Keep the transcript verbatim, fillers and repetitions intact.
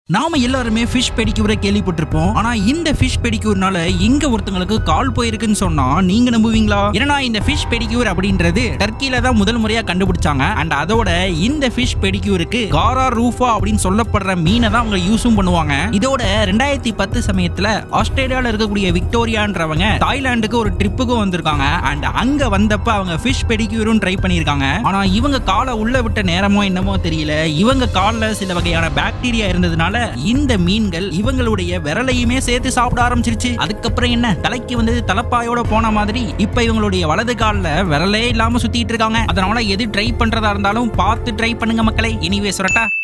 நாம எல்லாருமே ஃபிஷ் பெடிக்யூரை கேள்விப்பட்டிருப்போம். ஆனா இந்த ஃபிஷ் பெடிக்யூர்னால இங்க ஒருத்தங்களுக்கு கால் போயிருக்குன்னு சொன்னா நீங்க நம்புவீங்களா? ஏன்னா இந்த ஃபிஷ் பெடிக்யூர் அப்படின்றது டர்க்கில தான் முதல் முறையா கண்டுபிடிச்சாங்க. அண்ட் அதோட இந்த ஃபிஷ் பெடிக்யூருக்கு காரா ரூஃபா அப்படின்னு சொல்லப்படுற மீனை தான் அவங்க யூஸும் பண்ணுவாங்க. இதோட ரெண்டாயிரத்தி பத்து சமயத்துல ஆஸ்திரேலியால இருக்கக்கூடிய விக்டோரியான்றவங்க தாய்லாந்துக்கு ஒரு ட்ரிப்புக்கும் வந்திருக்காங்க. அண்ட் அங்க வந்தப்ப அவங்க ஃபிஷ் பெடிக்யூரும் ட்ரை பண்ணிருக்காங்க. ஆனா இவங்க காலை உள்ள விட்ட நேரமோ என்னமோ தெரியல, இவங்க கால்ல சில வகையான பாக்டீரியா இருந்ததுனால இந்த மீன்கள் இவங்களுடைய விரலையுமே சேர்த்து சாப்பிட ஆரம்பிச்சிருச்சு. அதுக்கப்புறம் என்ன, தலைக்கு வந்து தலப்பாயோட போன மாதிரி இப்ப இவங்களுடைய வலது கால்ல விரலே இல்லாம சுத்திட்டு இருக்காங்க. அதனால எது ட்ரை பண்றதா இருந்தாலும் பார்த்து ட்ரை பண்ணுங்க மக்களே. எனிவே சுரட்டா.